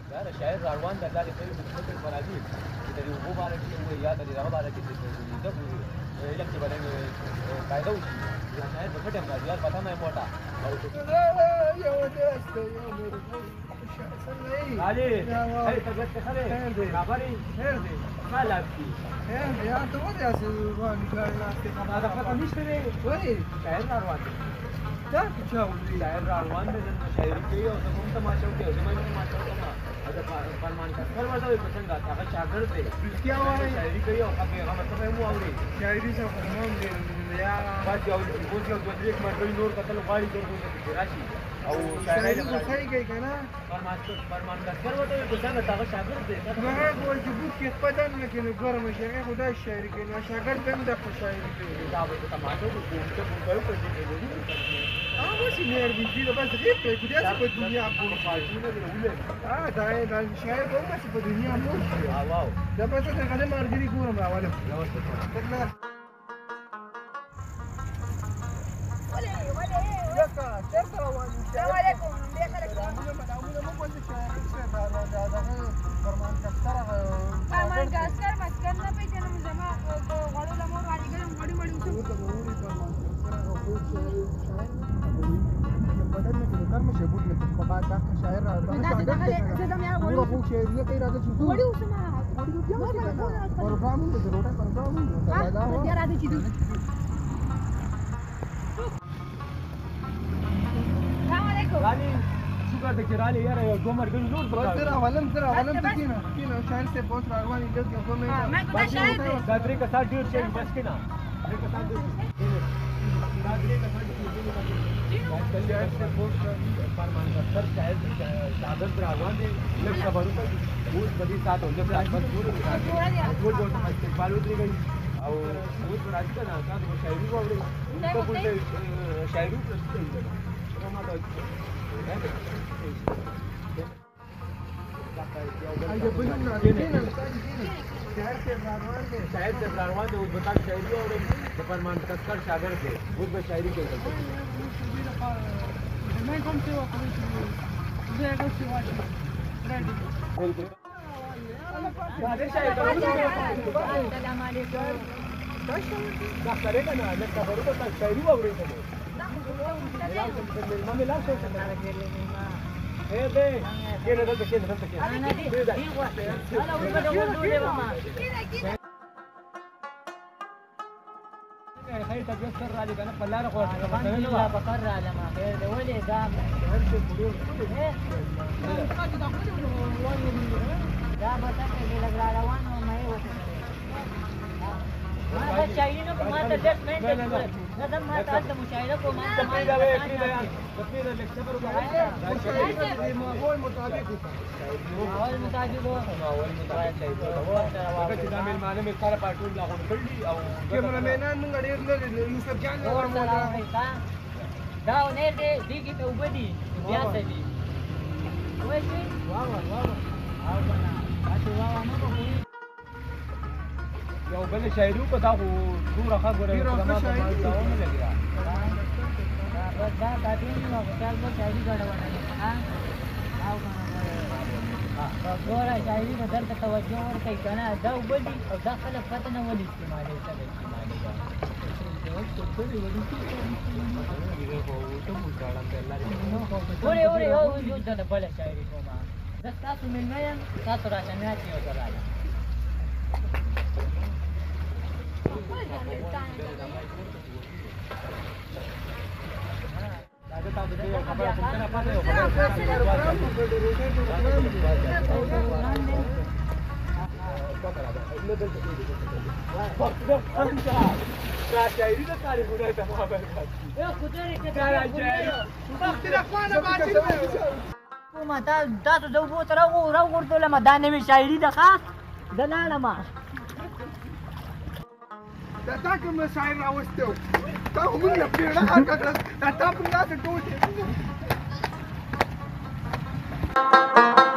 یاره شاعر روان د الله دې خیر په فکر برابر چې د یو باندې چې وي یا د هغه باندې چې د علم کې باندې قاعده وشي دا شاعر په فټه باندې یار پتا نه موټا او یو دست یو علي هي طبيعت خير خبري خير دي خلاص دي يا انت وين يا سيدي هذا فتى مشتري وين شاعر روان دا چاو شاعر روان دي شاعري کوي او ته هم تماشا کوي زما هم تماشا کوم دا فرمان کا کر ورته په څنګه هغه شاګرد دی کیا وایي شاعري کوي او هغه مطلب مو اوري شاعري څه فرمان دی یا باج یو یو دوه درې مرګ نور کتل غواړي ته راشي او شاعري څه کوي کنه فرمان کا کر ورته په څنګه هغه شاګرد دی هغه وایي چې بوت کې پدان نه کینو ګرم شي هغه خدای شاعري کوي نو شاګرد هم د شاعري کوي دا به تماشا کوي ته په کوم څه کوي هغه شي نیر دي چې بس دې په دې په دنیا په فاجینه دی ولې دا شاعر کوم څه په دنیا مو شي واو دا په څه څنګه مرګري ګورم راواله السلام عليكم فرمان کاسکر مسکر نه پیژنم زما غړو له مور والی ګرم غړي وړي وشو رالي شکر دې رالي یاره یو دوه مرګ نور ترى ولم كينا شاعر سے بہت راغوانی لوگ یو کومه ما شاعر دی دا درې کسان ډیر شي بس کینا درې کسان ډیر دا درې کسان شاعر سے بہت فرمان کا شاعر شاګرد راغوان دي لږ خبرو ته اوس په دې ساتو لږ بس ټول استقبال ودرېږي او اوس راځي کنه تاسو شاعري ووري ته په شاعري شاعر سے روان دي اوس بتا شاعري او د فرمان کسکر شاګرد دی اوس به شاعري کوي मैं कौन से वो कोई मुझे एक और सेवा है रेडी السلام عليكم دا سره کنه د خبرو ته شاعري ووري ته مامي لا شو ايه ده كده انا دي واحده انا بدو له ماما خير تجسر علي كان بلار خو لا بقر على ما خير ده ولي قام لا بتاكل لك روان وما هي ما شايلينك ما تدرس ما انت لازم ما تقدم مشاهدكم ما انت ما هو المطابق هو المطابق هو دا مې معنی مې سره پټول لا غون کړی او کیمرا مینان موږ ډېر لري یوسف جان دا ونیر دې دیږي ته وبدي بیا څه دي وای شي واو او بنا تاسو واو نه کوی یو بل شاعرو په دا خو ټول خبره ما ته داونه لګیا بس دا دې نو خپل مو شاعري غړونه ها او ګوره شاعري په درته توجه ورکړئ کنه دا وبدي او دا خلک پته نه ولي استعمالوي څه استعمالوي اوري یو ځل بل شاعري کومه زه تاسو مېلمه یم تاسو راشه نه یو ځل راځه شاعري د کاری خدای ته خبر کومه تاسو د اوبو تر راوغورځولم دا نوې شاعري ده ښه زه لاړم دا تا کوم شاعر راوستو تا هم نه پیړه کړه دا تا په لاس ټول